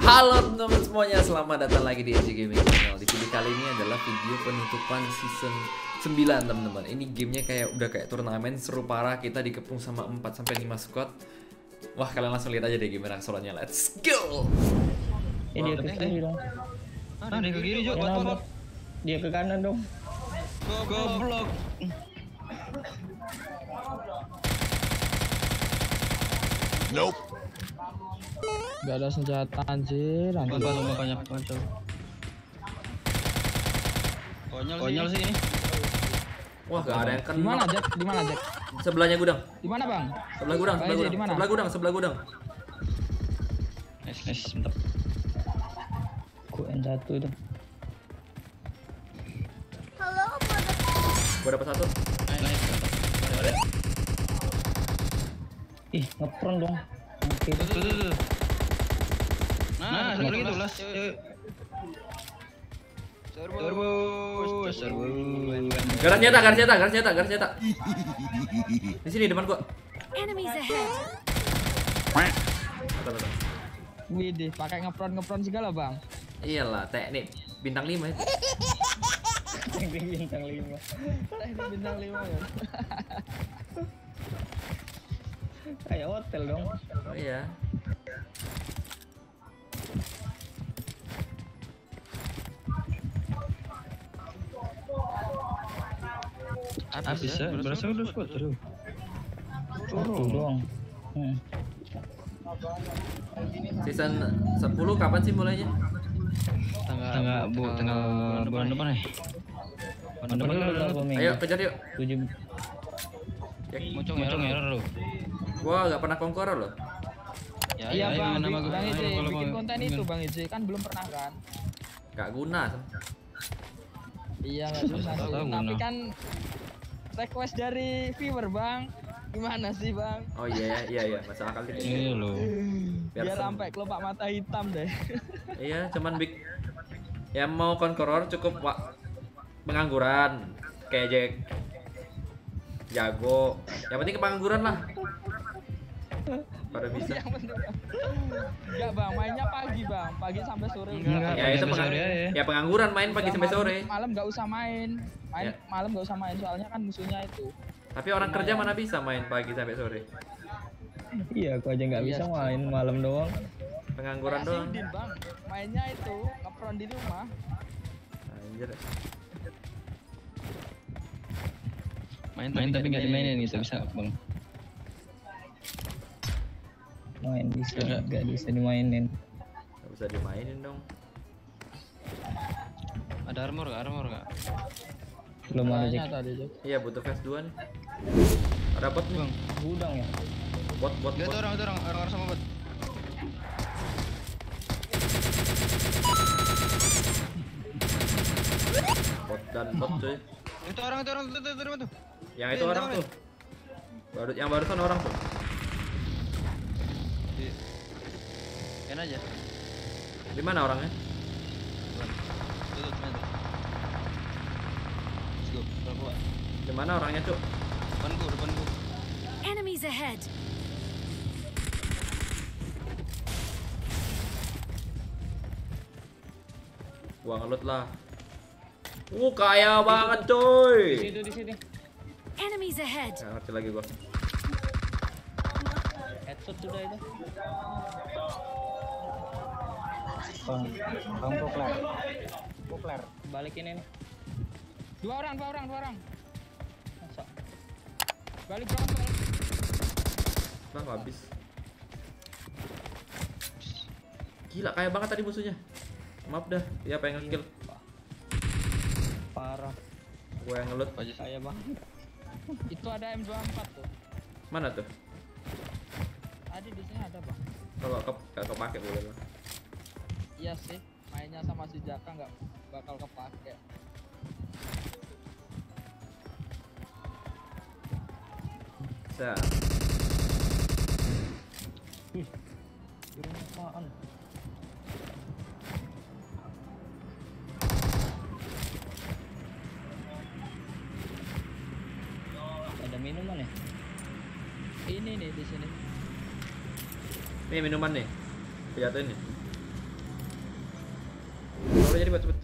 Halo teman-teman semuanya, selamat datang lagi di NG Gaming Channel. Di video kali ini adalah video penutupan season 9 teman-teman. Ini gamenya udah kayak turnamen, seru parah. Kita dikepung sama 4-5 squad. Wah, kalian langsung lihat aja deh gimana keseruannya. Let's go. Dia ke kiri dong. Dia ke kiri juga. Dia ke kanan dong. Goblok. Nope. Gak ada senjata anjir. Makanya konyol sih ini. Wah, gak ada yang kena. Di mana Jack? Sebelahnya gudang. Di mana bang? Sebelah gudang. Sebelah gudang. Nice, mantap. Ku N1 itu. Gua dapat satu. Nice. Ih, ngepron dong. Oke. Tuh. Nah, lagi tuh las. Serbu. Garis nyata. Di sini depan gua. Enemies ahead. Bentar. Widih, pakai ngepron segala bang. Iyalah, teknik bintang 5 itu. Bintang 5. Bintang 5 ya. Kayak hotel dong. Oh iya. Habis ya, berasa udah squad terus. Turun dong. Season 10 kapan sih mulainya? Tanggal bulan depan ya. Bulan depan. Ayo kejar yuk. 7. Mocong error lu. Gua gak pernah konqueror loh. Iya bang, Bang Ije bikin konten itu Bang Ije kan belum pernah kan? Gak guna. Iya nggak susah tuh. Tapi kan request dari viewer bang, gimana sih bang? Oh iya, masuk akal gitu. Iya lo. Biar sampai kelopak mata hitam deh. Iya, cuman yang mau konqueror cukup pengangguran kayak Jack. Jago. Yang penting pengangguran lah. Pada bisa. Enggak bang, mainnya pagi sampai sore. Ya itu ya pengangguran main pagi sampai sore. Malam nggak usah main. Malam nggak usah main soalnya kan musuhnya itu. Tapi orang kerja mana bisa main pagi sampai sore? Iya, aku aja nggak bisa main malam doang. Pengangguran doang. Bang, mainnya itu ngepron di rumah. Anjir. Main tapi nggak dimainin gitu bisa bang. Main bisa, nggak bisa dimainin. Gak bisa dimainin dong. Ada armor nggak? Belum ada Jack. Iya butuh phase 2 nih. Ada bot nih. Gudang ya. Bot. Lihat orang sama bot. Bot dan bot cuy. Itu orang tuh. Yang itu orang tuh. Yang barusan orang tuh. Enak aja. Di mana orangnya? Tuh. Let's go. Berapa? Di mana orangnya, Cuk? Depanku. Enemies ahead. Gua ngelut lah. Kaya banget, coy. Di sini. Enemies ahead. Nggak ngerti lagi gua. Headshot sudah itu. Bang Popler. Balikin ini. Dua orang. Masa? Balik. Nah, habis. Gila, kaya banget tadi musuhnya. Maaf dah, dia pengen kill. Parah. Gua yang ngelut. Kaya banget. Itu ada M24 tuh. Mana tuh? Tadi di sini ada bang. Kalau kepake boleh lah. Iya sih, mainnya sama si Jaka nggak bakal kepake. Bisa. Kirim apaan? Ada minuman ya? Ini nih di sini. Nih minuman nih. Jatuhin nih. udah jadi buat cepet.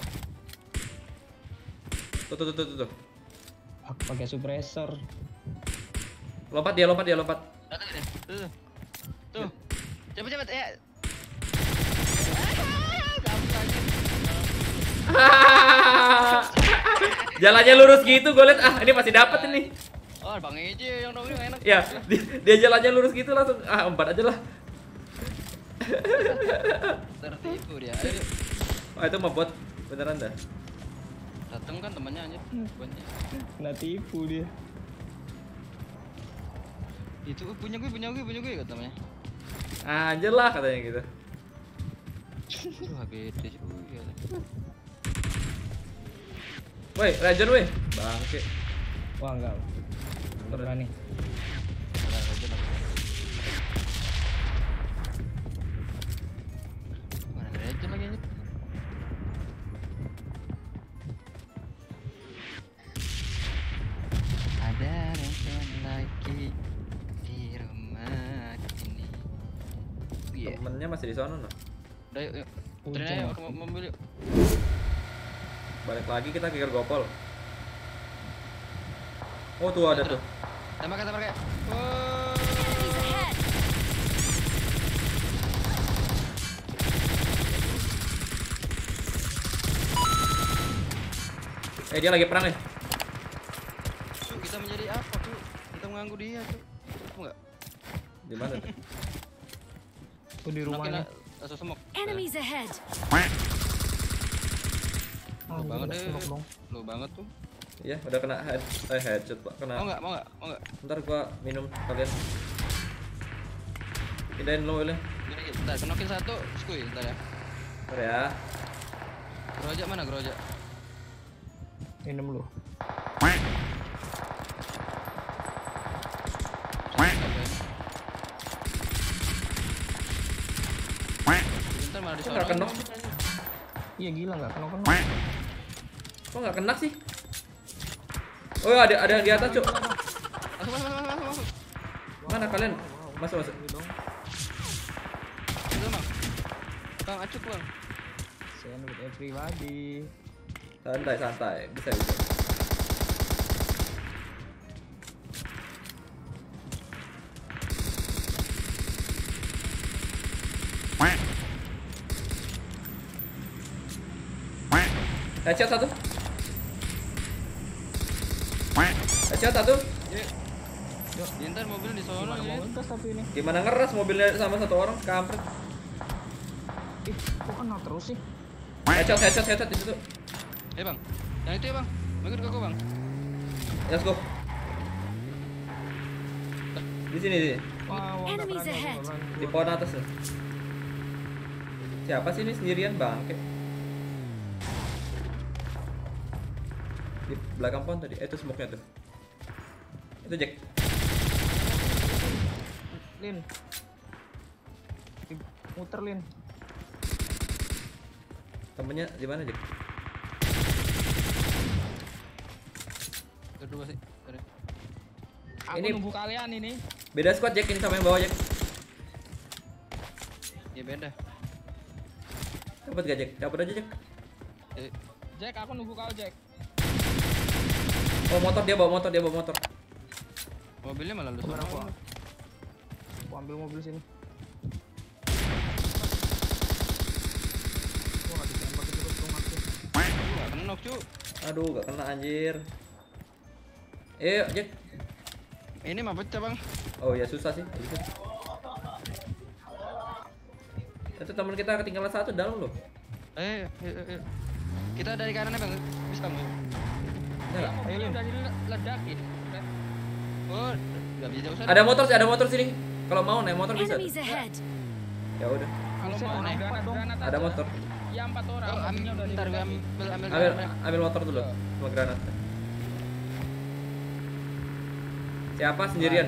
Tuh. Aku pakai suppressor. Lompat dia. Tuh. Cepet ya. Jalannya lurus gitu, gue liat ini masih dapat ini. Oh, Bang Eji yang dong enak. Ya, dia jalannya lurus gitu langsung 4 aja lah. Tertipu dia. Ayo. Oh, itu mah bot beneran dah. Dateng kan temannya anjir. Botnya. Kena tipu dia. Itu punya gue kata temannya. Anjir lah katanya gitu. Aduh, HBD juga. Woi, Rajon woi. Bangke. Wah enggak. Berani. Mana Legend lagi anjir. Ada Legend lagi di rumah ini. Iya. Temennya masih di sana noh. Udah yuk. Terin aja ke mobil yuk. Balik lagi kita ke Gopol. Oh tuh ada tuh. Tembak. Oh. Enemies ahead. Dia lagi perang nih. Cuk, kita menjadi apa tuh? Kita mengganggu dia tuh. Apa enggak? Di mana tuh? Aku di rumahnya. Langsung semok. Enemies ahead. Lu banget deh. Lu banget tuh. Iya, udah kena headshot, Pak. Kena. Mau enggak? Ntar gua minum kalian. Pindahin lo ini. Gini, bentar, kenokin satu, skuy, bentar ya. Ntar ya. Gerojak mana gerojak? Minum lu. Bentar malah Kok nggak kena? Iya gila nggak kena. Kok nggak kena sih? Oh ada yang di atas cuk. Masuk. Mana kalian? Masuk. Itu bang. Bang acuk bang. Send with everybody. Santai. Bisa. Headshot satu. Ya, ntar mobil di sono ya. Ngegas tapi ini. Gimana ngeras mobilnya sama satu orang kampret. Ih, kok kena terus sih? Headshot di situ. Bang, yang itu ya bang. Ikut ke gua bang. Let's go. Di sini. Wah, Enemies ahead. Di pohon atas tuh. Siapa sih ini sendirian bangke? Di belakang pohon tadi. Itu smoke-nya tuh. Itu Jack. Lin. Muter Lin. Temennya di mana Jack? Kedua sih. Aku Ini- nunggu kalian ini. Beda squad Jack ini sama yang bawah Jack. Ya beda. Dapat gak Jack? Dapat aja Jack. Jack, aku nunggu kau Jack. Oh motor dia bawa motor. Mobilnya malah lu Sabar sono. Aku ambil mobil sini. Gua nggak ditembak itu terus rumah tuh. Gak kena cu. Aduh gak kena anjir. Jack. Ini mah pecah bang. Oh ya susah sih. Itu teman kita ketinggalan satu dalam loh. Ayo. Kita dari kanan ya bang. Bisa bang. Ya nggak? Ayo Lin, udah diledakin. Oh, nggak bisa jauh sana. Ada motor sini. Kalau mau naik motor bisa. Enemies ahead. Ya udah. Kalau mau naik granat Ada motor. Ya 4 orang. Oh, mobilnya udah bentar gue diledakin. Ambil motor dulu. Sama granat. Siapa sendirian?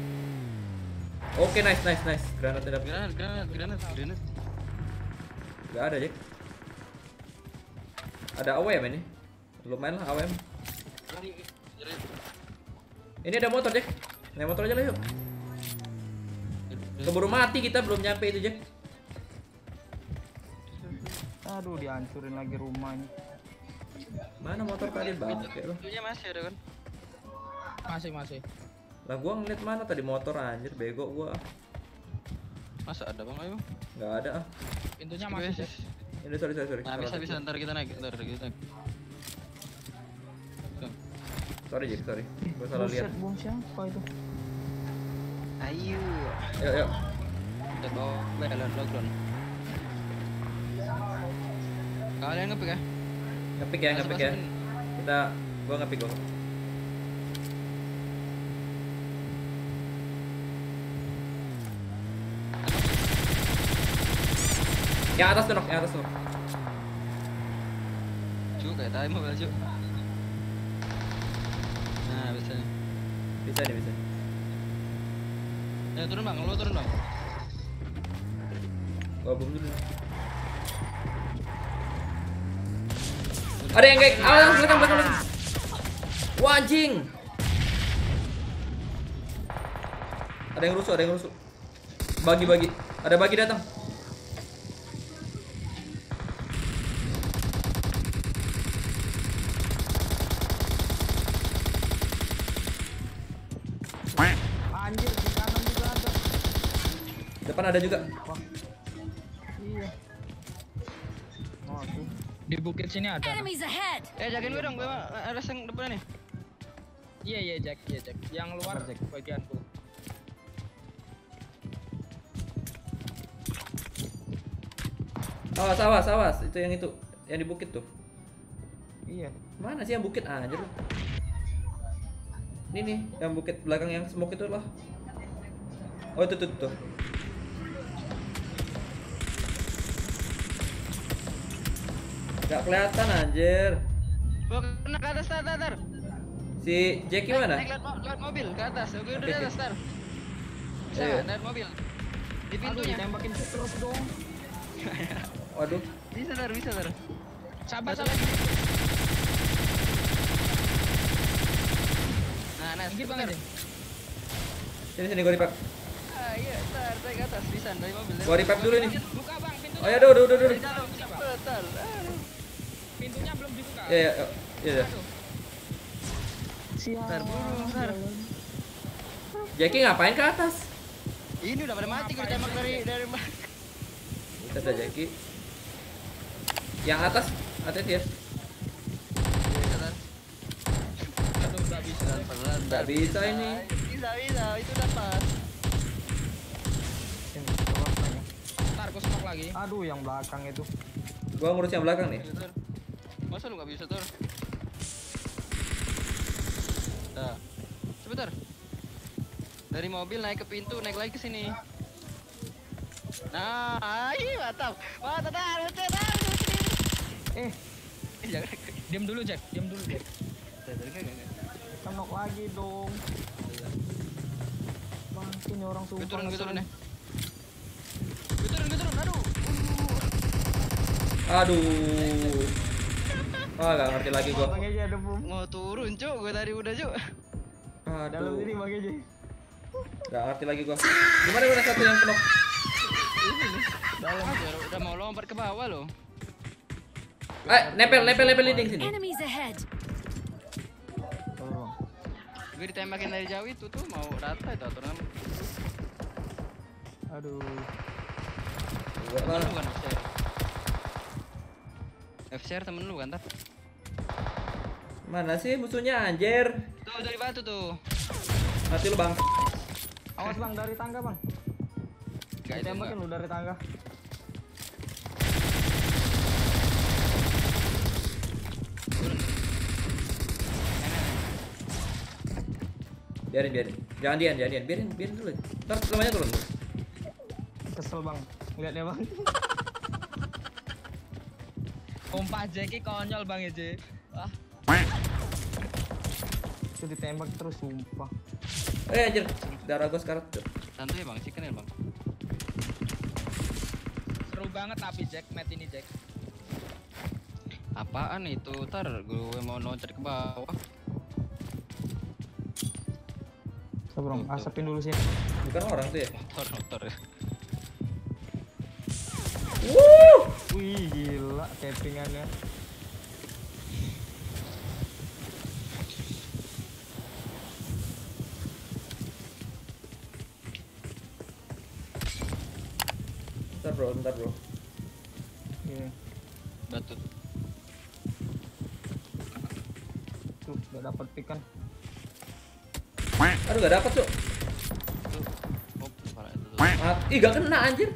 Oke, nice. Granat tidak. Granat. Gak ada, Jack. Ada AWM ini. Lumayan lah AWM. Ini ada motor, Jack. Naik motor aja lah yuk. Keburu mati kita belum nyampe itu, Jack. Aduh, dihancurin lagi rumahnya. Mana motor tadi bangke lo? Pintunya masih ada kan? Masih. Lah gua ngeliat mana tadi motor anjir, bego gua. Masa ada bang, ayo. Nggak ada ah. Pintunya masih, Jack. Ini sorry. Nah bisa ntar kita naik, ntar kita naik. Sorry Jack, sorry. Gua salah lihat. Bom siapa itu? Ayo. Yuk. Kita bawa balon lockdown. Kalian ngepick ya? Ngepick ya. Gua ngepick gua. Yang atas tuh, Nok. Cuk, kayak tadi mobil cuk. Nah, bisa nih. Bisa. Ya turun bang, lo turun bang. Gua bom dulu. Ada yang kayak belakang. Wah, anjing. Ada yang rusuh. Bagi. Ada bagi datang. Anjir, di kanan juga ada. Depan ada juga. Iya. Oh, tuh. Di bukit sini ada. Enemies ahead! Jagain gue dong, gue ada yang depan nih. Iya, Jack. Yang luar, Jack, bagianku. Awas. Itu yang di bukit tuh. Iya. Mana sih yang bukit anjir? Ini nih, yang bukit belakang yang smoke itu lah. Oh, itu tuh. Gak kelihatan anjir. Gua kena ke atas, tar. Si Jackie mana? Naik lewat mobil ke atas. Gue udah di atas, tar. Bisa Ayo. naik mobil. Di Aduh, pintunya. ditembakin terus dong. Waduh. Bisa, tar. Sabar. Nah, Pinggir banget, Jack. Sini gua repack. Iya, tar, naik ke atas. Bisa dari mobil. Gua repack dulu nih. Buka, Bang, pintunya. Oh ya, udah. Dari dalam, cepet, tar. Pintunya belum dibuka. Iya. Aduh. Tar, buru, tar. Jackie ngapain ke atas? Ini udah pada mati, gue ditembak dari belakang. Kita ada Jackie. Yang atas, hati-hati ya. Aduh, nggak bisa. Nggak bisa ini. Bisa, itu dapat. Ntar aku smoke lagi. Aduh, yang belakang itu. Gua ngurus yang belakang nih. Masa lu nggak bisa, Tor? Nah, sebentar. Dari mobil naik ke pintu, naik lagi ke sini. Nah, mantap. Jangan. Diam dulu, Jack. Kenok lagi dong. Bang, ini orang sumpah. Gue turun ya. Gue turun. Aduh. Wah, gak ngerti lagi gua. Bang aja ada bom. Mau turun, Cuk. Gue tadi udah, Cuk. Dalam Aduh. sini Bang aja. Gak ngerti lagi gua. Gimana udah satu yang kenok? Dalam. Udah mau lompat ke bawah loh. Nempel dinding sini. Enemies ahead! Gue ditembakin dari jauh itu tuh mau rata itu aturan. Aduh. Gua Temen lah. lu kan FCR? FCR temen lu kan, Tar? Mana sih musuhnya anjir? Tuh dari batu tuh. Mati lu bang. Awas Bang, dari tangga Bang. Gak itu Tembakin enggak. lu dari tangga. Biarin. Jangan Dian. Biarin dulu. Ntar selamanya turun. Kesel Bang. Lihatnya Bang. Sumpah Jackie konyol Bang ya, Jek. Wah. Itu ditembak terus sumpah. Anjir, darah gua sekarat. Santai Bang, chicken ya Bang. Seru banget tapi Jack, match ini Jack. Apaan itu? Tar, gue mau loncat ke bawah. Sabar Bang, asapin dulu sih. Bukan orang tuh ya? Motor. Wuh! Wih, gila. settingannya. Bentar bro. Iya. Batu. Tuh, gak dapet pick kan. Aduh gak dapet cuk. Oh, parah itu tuh. Ih gak kena anjir.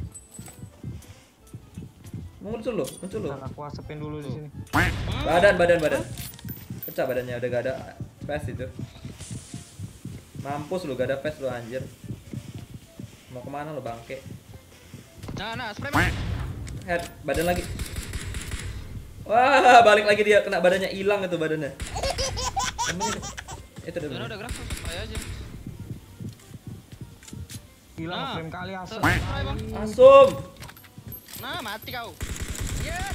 Muncul loh. Ntar aku asepin dulu di sini. Badan. Pecah badannya, udah gak ada fast itu. Mampus lu, gak ada fast lu anjir. Mau kemana lu bangke? Nah, spray man. Head, badan lagi. Wah, balik lagi dia, kena badannya, hilang itu badannya. Itu Udah gerak, spray aja. Hilang Nah. frame kali asep. Spray bang. Asum. Nah, mati kau. Yes.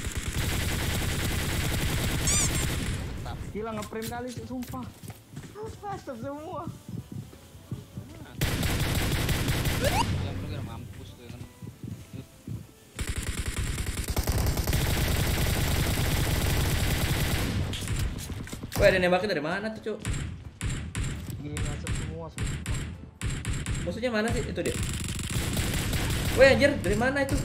Hilang nge-frame kali sumpah. Asep semua. Yang bener mampus tuh kan. Wah, ada nembakin dari mana tuh, Cuk? Gini asep semua sumpah. Musuhnya mana sih? Itu dia. Wah, anjir, dari mana itu?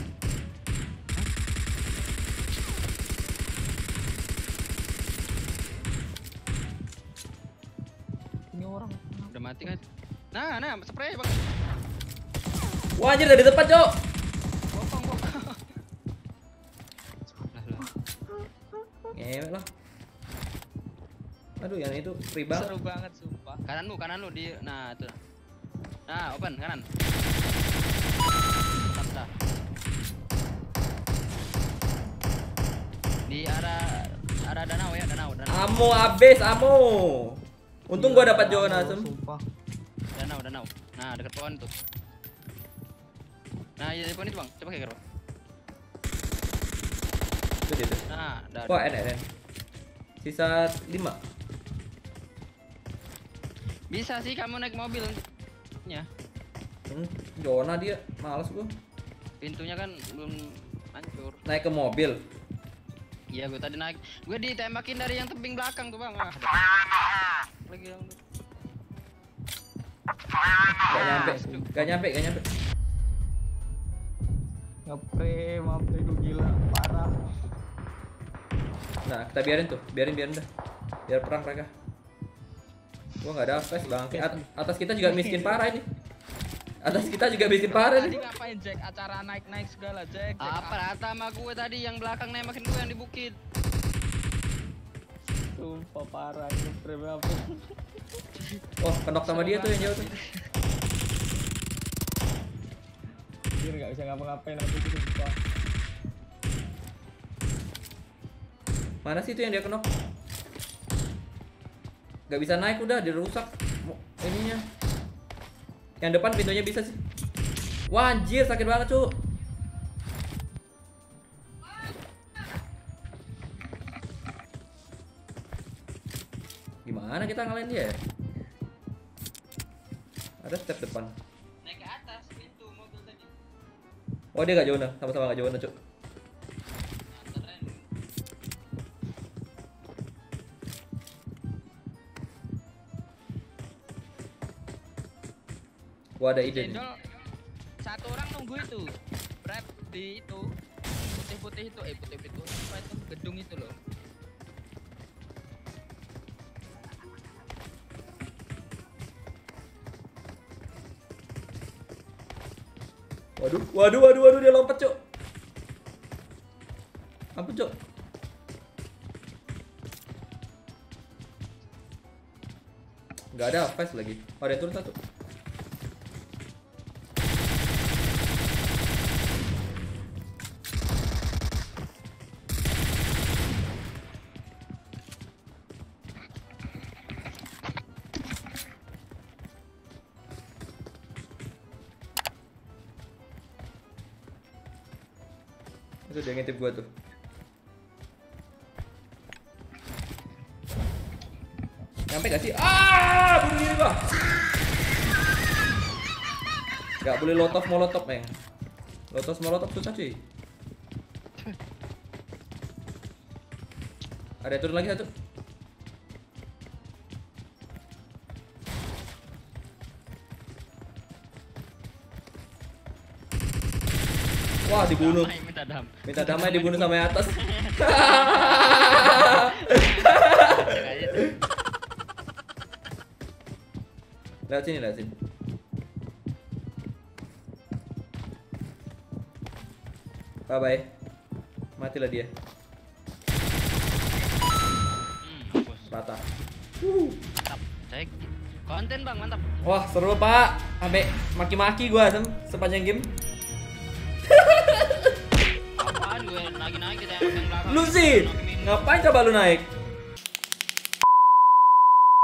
Ini orang. Udah mati kan? Nah, spray bang. Wah, anjir dari depan, Cuk. Bokong. Lah. Ngewek lah. Aduh, yang itu free banget. Seru banget sumpah. Kanan lu di. Nah, tuh. Nah, open kanan. Mantap. Di arah danau ya, danau. Amo habis, amo. Untung gua dapat Joan Asem. Sumpah. Danau. Nah, dekat pohon tuh. Nah, di pohon itu, Bang. Coba kayak bang. Itu dia tuh. Nah, dah. Wah, NN. Sisa 5. Bisa sih kamu naik mobil untuknya. Jona dia, males gua. Pintunya kan belum hancur. Naik ke mobil. Iya, gue tadi naik. Gue ditembakin dari yang tebing belakang tuh, Bang. Ah, lagi yang Gak nyampe. Nge-frame, apa itu gila, parah. Nah, kita biarin tuh, biarin dah. Biar perang mereka. Gua nggak ada flash bangke. Atas kita juga miskin parah ini. Tadi ngapain Jack? Acara naik-naik segala Jack. apa rata sama gue tadi yang belakang nembakin gue yang di bukit. Sumpah parah ini frame apa? Oh, kenok sama dia tuh yang jauh tuh. Dia nggak bisa ngapa-ngapain aku tuh sumpah. Mana sih itu yang dia kenok? Gak bisa naik udah, dia rusak ininya. Yang depan pintunya bisa sih. Wah anjir, sakit banget cu. Gimana kita ngalahin dia ya? Ada step depan. Naik ke atas pintu mobil tadi. Oh dia gak jauh nah, sama-sama gak jauh nah cu. Gua ada ide nih. Cendol, satu orang nunggu itu. Rap di itu. Putih-putih itu, putih-putih itu. Apa itu? Gedung itu loh. Waduh dia lompat, Cuk. Ampun, Cuk. Gak ada fast lagi. Oh, ada yang turun satu. Itu dia ngintip gua tuh. Nyampe gak sih? Bunuh diri gua. Gak boleh molotov, Meng. Molotov susah cuy. Ada turun lagi satu. Wah, dibunuh. Damai, minta dam. Minta damai dibunuh sama yang atas. Cek aja tuh. Lewat sini, lewat sini. Bye bye. Matilah dia. Mampus. Rata. Mantap. Cek. Konten bang, mantap. Wah, seru Pak. Sampai maki-maki gua sepanjang game. Apaan gue lagi naik kita yang belakang. Lu sih, ngapain coba lu naik?